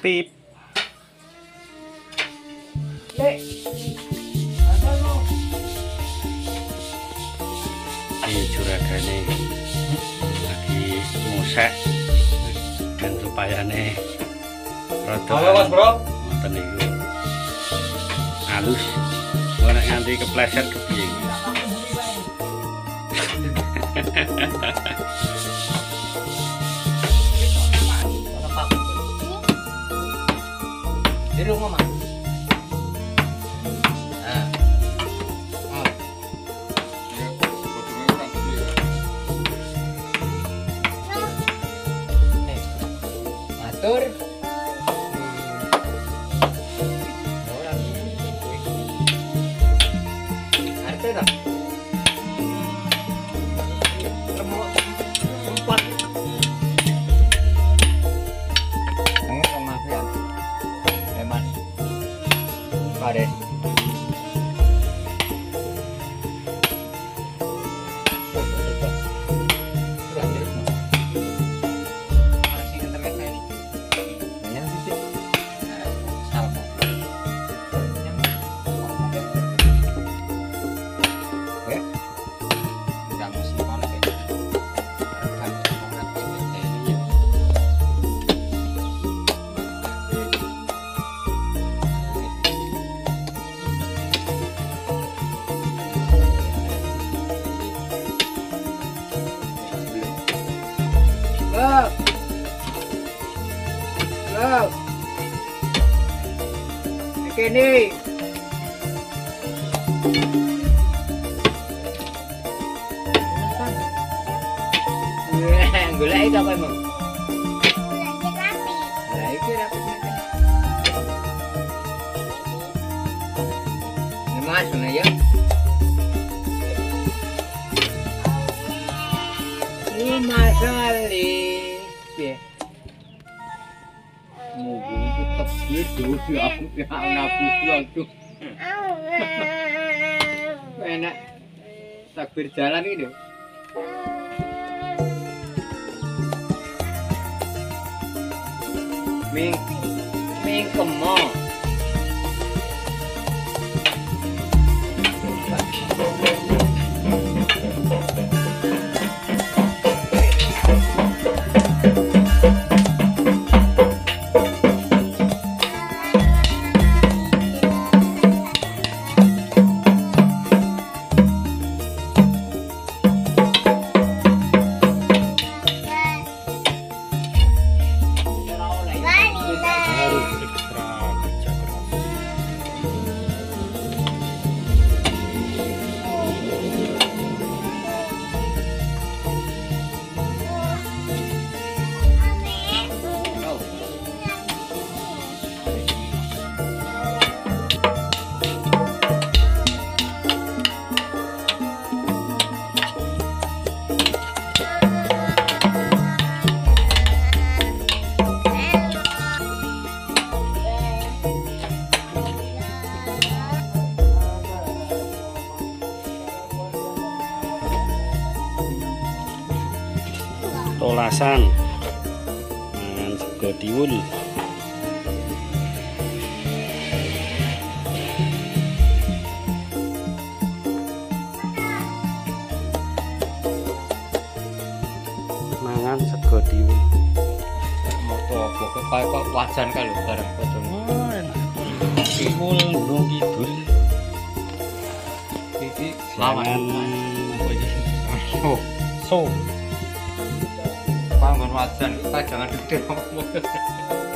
Pip. Lek. Ini juragane lagi ngosek dan supayane rada. Halo Mas Bro. Ngoten niku. Halus. Ora nganti kepleset kepiye. Di rumah Mas. Atur. Arte dah. Remuk sempat. Tangan sama Fian. Mas. Pare. Love. Kini. Gula itu apa emang? Gula itu rapi. Ini masuk nih ya. Ini masali. Mungkin tetap hidup aku nabi tuh. Enak. Takbir jalan ini. Ming kemo. Tolasan mangan sego diwul. Mangan sego diwul. Moto apa kok wajan kalau bareng potong. Diwul Gunung Kidul. Iki lawan. Oh, so Pangan wajan, jangan detail.